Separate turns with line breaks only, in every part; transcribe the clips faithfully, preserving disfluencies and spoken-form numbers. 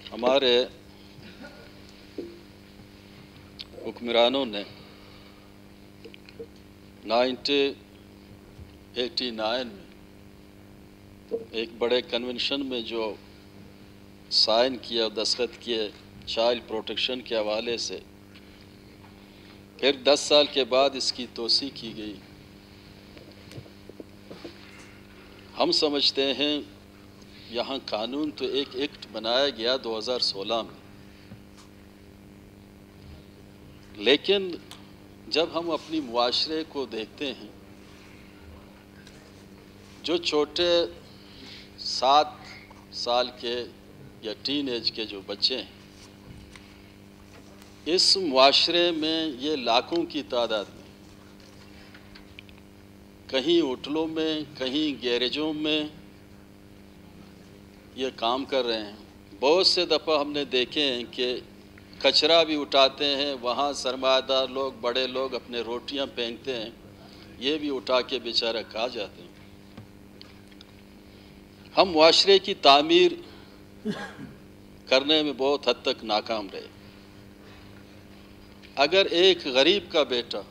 हमारे हुक्मरानों ने nineteen eighty nine में एक बड़े कन्वेंशन में जो साइन किया, दस्तखत किए चाइल्ड प्रोटेक्शन के हवाले से, फिर दस साल के बाद इसकी तोसी की गई। हम समझते हैं यहाँ कानून तो एक एक्ट बनाया गया दो हज़ार सोलह में, लेकिन जब हम अपनी मुआशरे को देखते हैं, जो छोटे सात साल के या टीन एज के जो बच्चे हैं, इस मुआशरे में ये लाखों की तादाद में, कहीं होटलों में, कहीं गैरेजों में ये काम कर रहे हैं। बहुत से दफ़ा हमने देखे हैं कि कचरा भी उठाते हैं, वहाँ सरमायादार लोग, बड़े लोग अपने रोटियां फेंकते हैं, ये भी उठा के बेचारा खा जाते हैं। हम मुआशरे की तामीर करने में बहुत हद तक नाकाम रहे। अगर एक गरीब का बेटा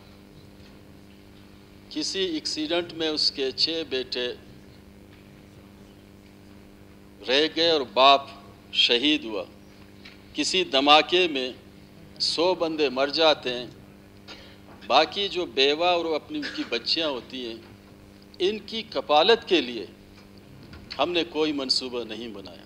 किसी एक्सीडेंट में उसके छः बेटे रह गए और बाप शहीद हुआ, किसी धमाके में सौ बंदे मर जाते हैं, बाकी जो बेवा और अपनी उनकी बच्चियां होती हैं, इनकी कफालत के लिए हमने कोई मंसूबा नहीं बनाया।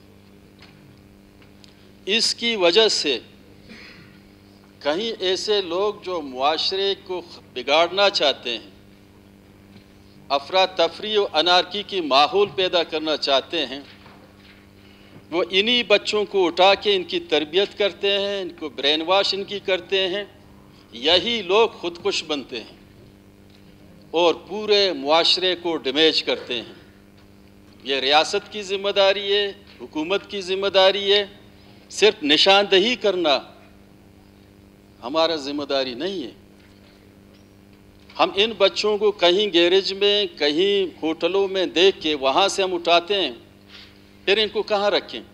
इसकी वजह से कहीं ऐसे लोग जो मुआशरे को बिगाड़ना चाहते हैं, अफरा तफरी और अनारकी की माहौल पैदा करना चाहते हैं, वो इन्हीं बच्चों को उठा के इनकी तरबियत करते हैं, इनको ब्रेन वाश इनकी करते हैं। यही लोग खुदकुश बनते हैं और पूरे मुआशरे को डैमेज करते हैं। ये रियासत की ज़िम्मेदारी है, हुकूमत की ज़िम्मेदारी है। सिर्फ निशानदही करना हमारा ज़िम्मेदारी नहीं है। हम इन बच्चों को कहीं गैरेज में, कहीं होटलों में देख के वहाँ से हम उठाते हैं, फिर इनको कहाँ रखें?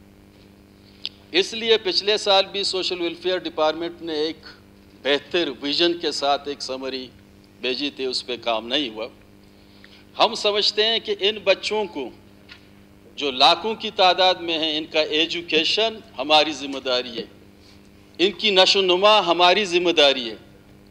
इसलिए पिछले साल भी सोशल वेलफेयर डिपार्टमेंट ने एक बेहतर विजन के साथ एक समरी भेजी थी, उस पर काम नहीं हुआ। हम समझते हैं कि इन बच्चों को जो लाखों की तादाद में हैं, इनका एजुकेशन हमारी ज़िम्मेदारी है, इनकी नशोनुमा हमारी ज़िम्मेदारी है।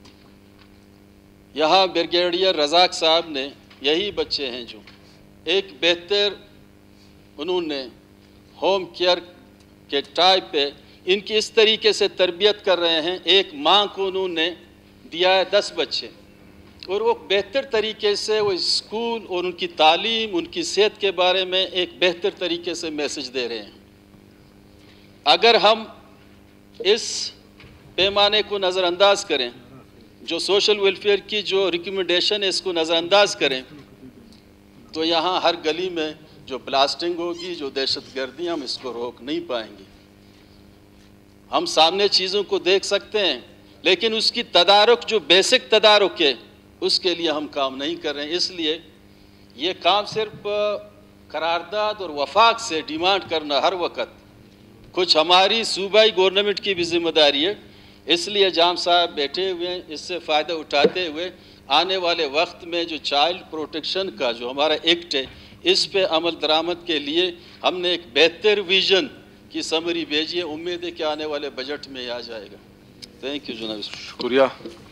यहाँ ब्रिगेडियर रज़ाक साहब ने, यही बच्चे हैं जो एक बेहतर उन्होंने होम केयर के टाइप पे इनकी इस तरीके से तरबियत कर रहे हैं। एक माँ को उन्होंने दिया है दस बच्चे, और वो बेहतर तरीके से वो स्कूल और उनकी तालीम, उनकी सेहत के बारे में एक बेहतर तरीके से मैसेज दे रहे हैं। अगर हम इस पैमाने को नज़रअंदाज करें, जो सोशल वेलफेयर की जो रिकमेंडेशन है इसको नज़रअंदाज करें, तो यहाँ हर गली में जो ब्लास्टिंग होगी, जो दहशतगर्दी, हम इसको रोक नहीं पाएंगे। हम सामने चीज़ों को देख सकते हैं, लेकिन उसकी तदारुक, जो बेसिक तदारुक है, उसके लिए हम काम नहीं कर रहे हैं। इसलिए ये काम सिर्फ करारदाद और वफाक से डिमांड करना हर वक्त कुछ हमारी सूबाई गवर्नमेंट की भी जिम्मेदारी है। इसलिए जाम साहब बैठे हुए हैं, इससे फ़ायदा उठाते हुए आने वाले वक्त में जो चाइल्ड प्रोटेक्शन का जो हमारा एक्ट है, इस पे अमल दरामद के लिए हमने एक बेहतर विजन की समरी भेजी है। उम्मीद है कि आने वाले बजट में आ जाएगा। थैंक यू जनाब।
शुक्रिया।